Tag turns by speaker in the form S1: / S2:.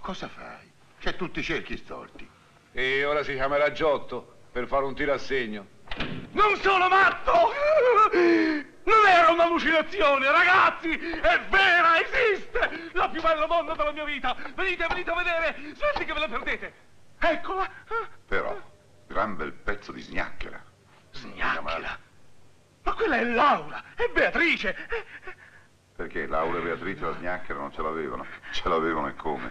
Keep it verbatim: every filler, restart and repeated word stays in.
S1: cosa fai? C'è tutti i cerchi storti.
S2: E ora si chiamerà Giotto per fare un tiro a segno.
S3: Non sono matto! Non era un'allucinazione, ragazzi! È vera, esiste! La più bella donna della mia vita! Venite, venite a vedere! Senti che ve la perdete! Eccola!
S4: Però, gran bel pezzo di snacchera.
S3: Snacchera? Ma quella è Laura! È Beatrice!
S4: Perché Laura e Beatrice la snacchera non ce l'avevano? Ce l'avevano e come?